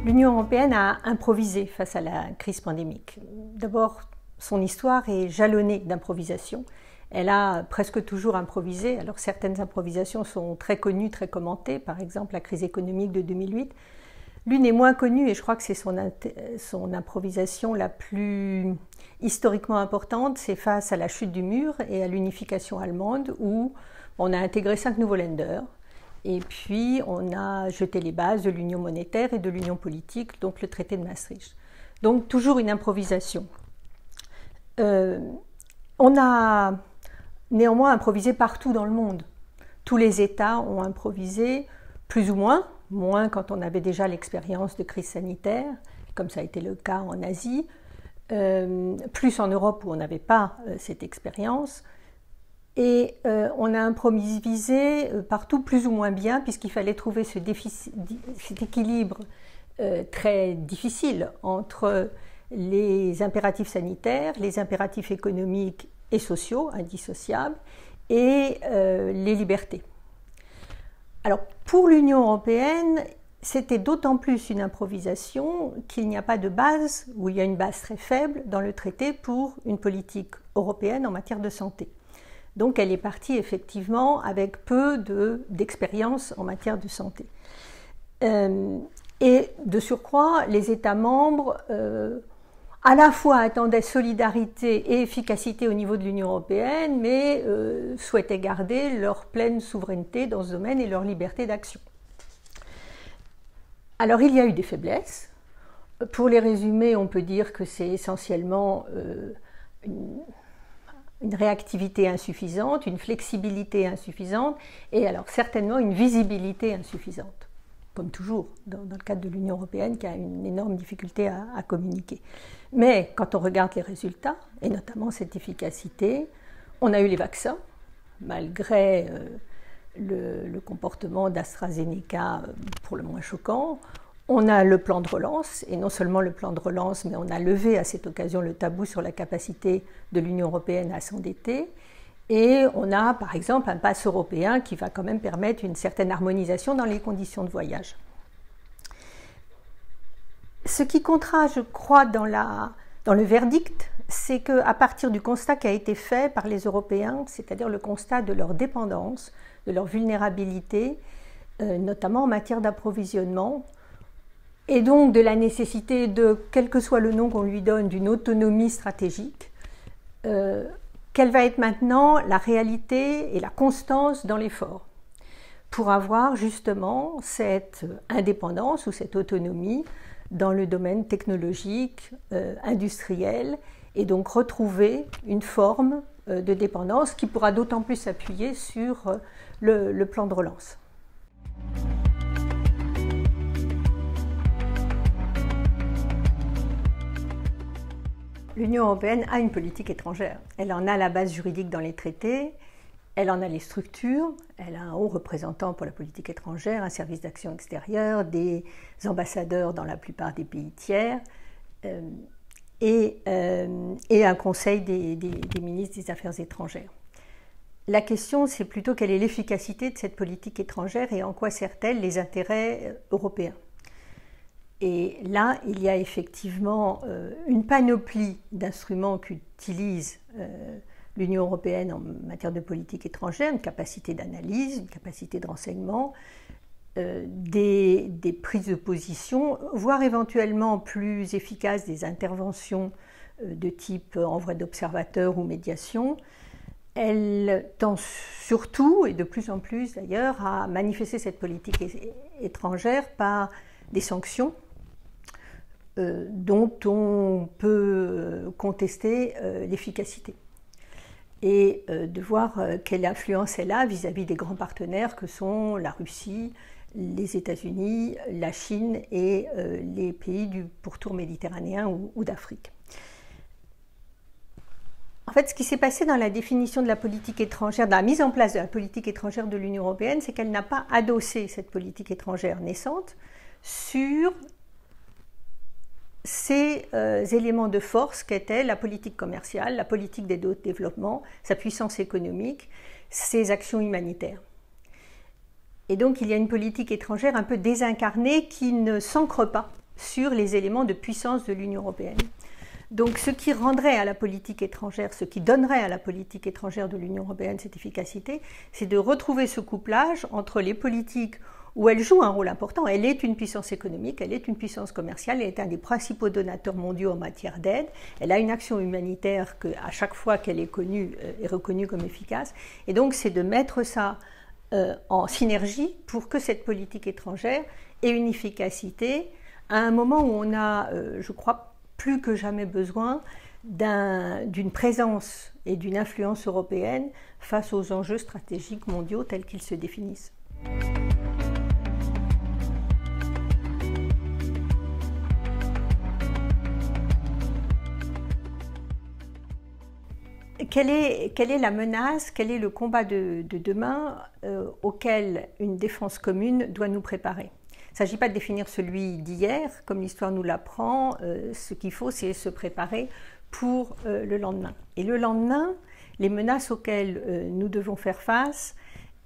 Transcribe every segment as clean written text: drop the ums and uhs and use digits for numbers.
L'Union européenne a improvisé face à la crise pandémique. D'abord, son histoire est jalonnée d'improvisation. Elle a presque toujours improvisé. Alors certaines improvisations sont très connues, très commentées, par exemple la crise économique de 2008. L'une est moins connue et je crois que c'est son improvisation la plus historiquement importante, c'est face à la chute du mur et à l'unification allemande où on a intégré 5 nouveaux Länder. Et puis, on a jeté les bases de l'union monétaire et de l'union politique, donc le traité de Maastricht. Donc, toujours une improvisation. On a néanmoins improvisé partout dans le monde. Tous les États ont improvisé, plus ou moins quand on avait déjà l'expérience de crise sanitaire, comme ça a été le cas en Asie, plus en Europe où on n'avait pas cette expérience. Et on a improvisé partout plus ou moins bien, puisqu'il fallait trouver cet équilibre très difficile entre les impératifs sanitaires, les impératifs économiques et sociaux, indissociables, et les libertés. Alors, pour l'Union européenne, c'était d'autant plus une improvisation qu'il n'y a pas de base, ou il y a une base très faible dans le traité pour une politique européenne en matière de santé. Donc elle est partie effectivement avec peu d'expérience en matière de santé. Et de surcroît, les États membres à la fois attendaient solidarité et efficacité au niveau de l'Union européenne, mais souhaitaient garder leur pleine souveraineté dans ce domaine et leur liberté d'action. Alors il y a eu des faiblesses. Pour les résumer, on peut dire que c'est essentiellement une réactivité insuffisante, une flexibilité insuffisante et alors certainement une visibilité insuffisante, comme toujours dans le cadre de l'Union européenne qui a une énorme difficulté à communiquer. Mais quand on regarde les résultats, et notamment cette efficacité, on a eu les vaccins, malgré le comportement d'AstraZeneca pour le moins choquant. On a le plan de relance, et non seulement le plan de relance, mais on a levé à cette occasion le tabou sur la capacité de l'Union européenne à s'endetter. Et on a par exemple un pass européen qui va quand même permettre une certaine harmonisation dans les conditions de voyage. Ce qui comptera, je crois, dans le verdict, c'est qu'à partir du constat qui a été fait par les Européens, c'est-à-dire le constat de leur dépendance, de leur vulnérabilité, notamment en matière d'approvisionnement, et donc de la nécessité de, quel que soit le nom qu'on lui donne, d'une autonomie stratégique, quelle va être maintenant la réalité et la constance dans l'effort pour avoir justement cette indépendance ou cette autonomie dans le domaine technologique, industriel, et donc retrouver une forme de dépendance qui pourra d'autant plus s'appuyer sur le plan de relance. L'Union européenne a une politique étrangère. Elle en a la base juridique dans les traités, elle en a les structures, elle a un haut représentant pour la politique étrangère, un service d'action extérieure, des ambassadeurs dans la plupart des pays tiers et un conseil des ministres des Affaires étrangères. La question, c'est plutôt quelle est l'efficacité de cette politique étrangère et en quoi sert-elle les intérêts européens. Et là, il y a effectivement une panoplie d'instruments qu'utilise l'Union européenne en matière de politique étrangère, une capacité d'analyse, une capacité de renseignement, des prises de position, voire éventuellement plus efficaces des interventions de type envoi d'observateurs ou médiation. Elle tend surtout, et de plus en plus d'ailleurs, à manifester cette politique étrangère par des sanctions dont on peut contester l'efficacité et de voir quelle influence elle a vis-à-vis des grands partenaires que sont la Russie, les États-Unis, la Chine et les pays du pourtour méditerranéen ou d'Afrique. En fait, ce qui s'est passé dans la définition de la politique étrangère, dans la mise en place de la politique étrangère de l'Union européenne, c'est qu'elle n'a pas adossé cette politique étrangère naissante sur ces éléments de force qu'étaient la politique commerciale, la politique d'aide au développement, sa puissance économique, ses actions humanitaires. Et donc il y a une politique étrangère un peu désincarnée qui ne s'ancre pas sur les éléments de puissance de l'Union européenne. Donc ce qui rendrait à la politique étrangère, ce qui donnerait à la politique étrangère de l'Union européenne cette efficacité, c'est de retrouver ce couplage entre les politiques où elle joue un rôle important. Elle est une puissance économique, elle est une puissance commerciale, elle est un des principaux donateurs mondiaux en matière d'aide, elle a une action humanitaire que, à chaque fois qu'elle est connue, est reconnue comme efficace. Et donc c'est de mettre ça en synergie pour que cette politique étrangère ait une efficacité à un moment où on a, je crois, plus que jamais besoin d'une présence et d'une influence européenne face aux enjeux stratégiques mondiaux tels qu'ils se définissent. Quelle est la menace, quel est le combat de demain auquel une défense commune doit nous préparer ? Il ne s'agit pas de définir celui d'hier, comme l'histoire nous l'apprend. Ce qu'il faut, c'est se préparer pour le lendemain. Et le lendemain, les menaces auxquelles nous devons faire face,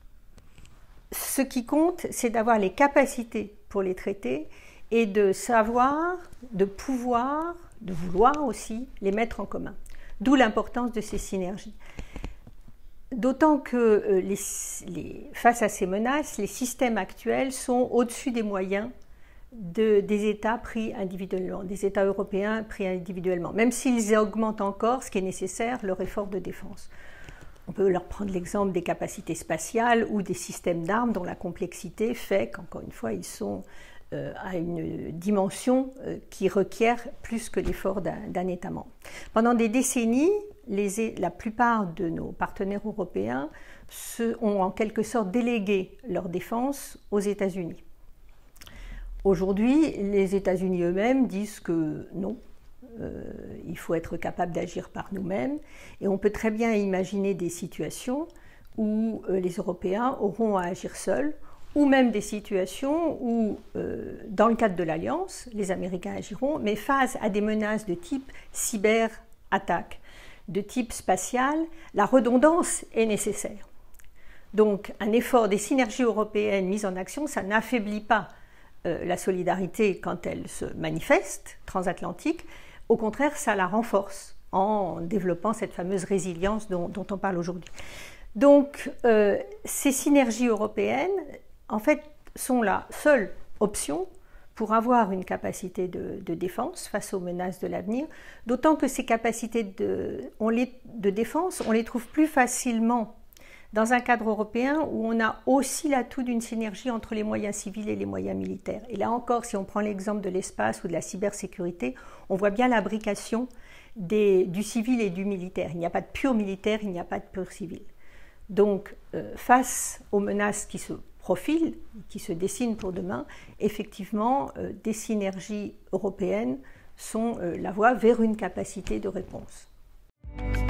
ce qui compte, c'est d'avoir les capacités pour les traiter et de savoir, de pouvoir, de vouloir aussi les mettre en commun. D'où l'importance de ces synergies. D'autant que face à ces menaces, les systèmes actuels sont au-dessus des moyens des États pris individuellement, des États européens pris individuellement, même s'ils augmentent encore, ce qui est nécessaire, leur effort de défense. On peut leur prendre l'exemple des capacités spatiales ou des systèmes d'armes dont la complexité fait qu'encore une fois, ils sont à une dimension qui requiert plus que l'effort d'un État membre. Pendant des décennies, la plupart de nos partenaires européens ont en quelque sorte délégué leur défense aux États-Unis. Aujourd'hui, les États-Unis eux-mêmes disent que non, il faut être capable d'agir par nous-mêmes, et on peut très bien imaginer des situations où les Européens auront à agir seuls, ou même des situations où, dans le cadre de l'Alliance, les Américains agiront, mais face à des menaces de type cyber-attaque, de type spatial, la redondance est nécessaire. Donc, un effort des synergies européennes mises en action, ça n'affaiblit pas la solidarité quand elle se manifeste, transatlantique. Au contraire, ça la renforce en développant cette fameuse résilience dont on parle aujourd'hui. Donc, ces synergies européennes, en fait, sont la seule option pour avoir une capacité de défense face aux menaces de l'avenir, d'autant que ces capacités de défense, on les trouve plus facilement dans un cadre européen où on a aussi l'atout d'une synergie entre les moyens civils et les moyens militaires. Et là encore, si on prend l'exemple de l'espace ou de la cybersécurité, on voit bien l'imbrication du civil et du militaire. Il n'y a pas de pur militaire, il n'y a pas de pur civil. Donc, face aux menaces qui se profilent, qui se dessinent pour demain, effectivement, des synergies européennes sont la voie vers une capacité de réponse.